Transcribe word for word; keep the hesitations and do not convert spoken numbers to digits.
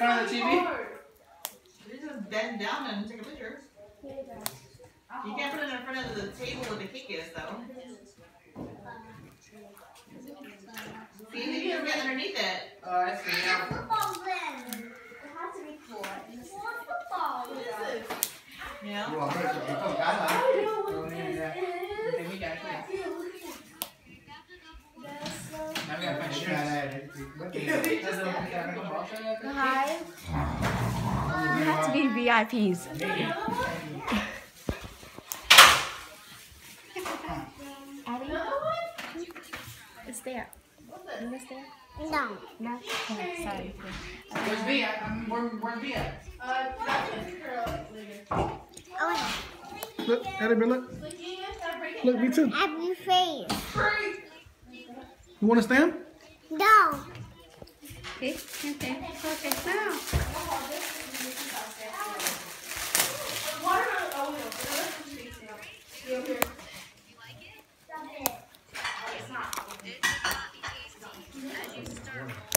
front of the T V? You just bend down and take a picture. You can't put it in front of the table where the cake is, though. See, you can get underneath it. Oh, I see. Yeah. Football then. It has to be four. Four football. What is this? Yeah. Ủa, cái con cá hả? Ừ, nè, nè. Để mấy cái này. Nắm cái phải Cái share. này này, bất kỳ. Nó đưa cái cái nó bỏ cái cái. Hi. You have to be V I Ps. Addie? It's there. You it's there? No. No? Okay, sorry. Where's Via? I'm, where, where's Via? Oh, Look, Addie, look. Look, me too. happy face. You want to stand? No. Okay, okay, okay, now. Stop it.